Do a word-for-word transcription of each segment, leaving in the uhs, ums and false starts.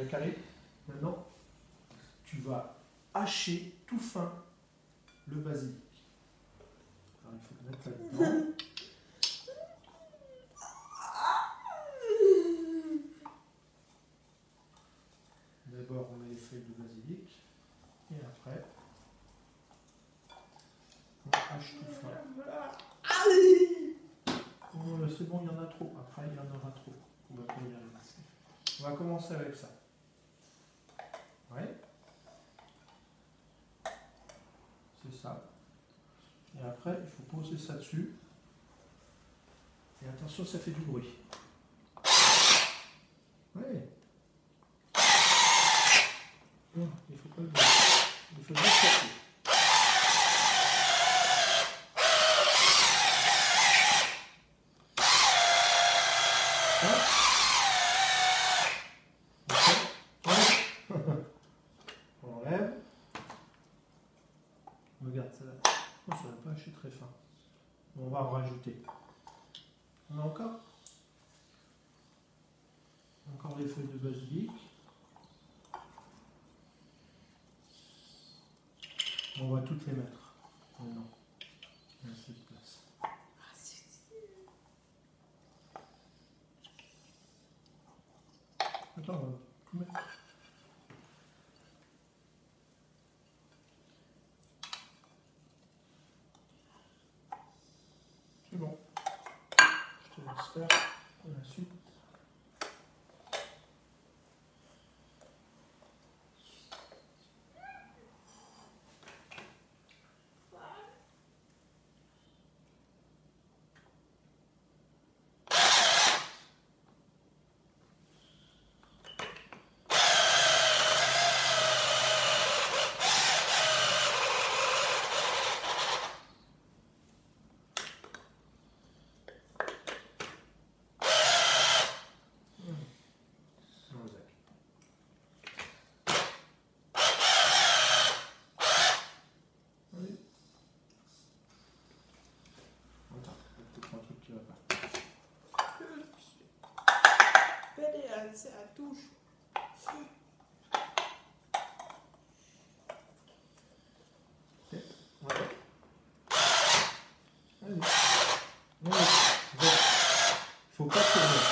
carré. Maintenant, tu vas hacher tout fin le basilic. Alors, il faut le mettre là-dedans. D'abord, on met les feuilles de basilic. Et après, on hache tout fin. Oh, c'est bon, il y en a trop. Après, il y en aura trop. On va pas y arriver. On va commencer avec ça. Ouais. C'est ça. Et après, il faut poser ça dessus. Et attention, ça fait du bruit. Ouais. Non, il faut pas le bruit. Il faut juste taper. On enlève. Regarde, ça va. Oh, ça va pas hacher très fin. On va en rajouter. On a encore Encore les feuilles de basilic. On va toutes les mettre. Mais non. Il y a assez de place. Attends, on va tout mettre. C'est bon. Je te laisse faire la suite. C'est à touche. Okay. Ouais. Allez. Non, il faut pas tourner.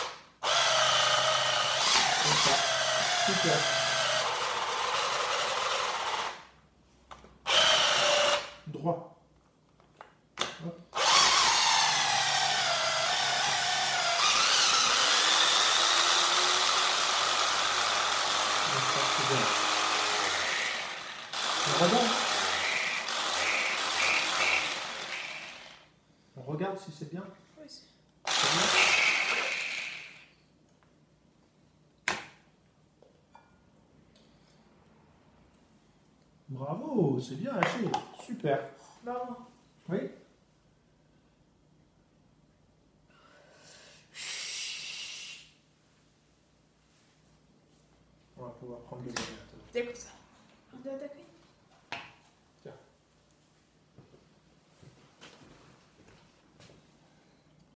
Comme ça. Super. Droit. Hop. On regarde. On regarde si c'est bien. Oui, c'est bien. Bravo, c'est bien haché. Super. Bravo. Oui. On va pouvoir prendre le verre. Écoute ça. On doit attaquer.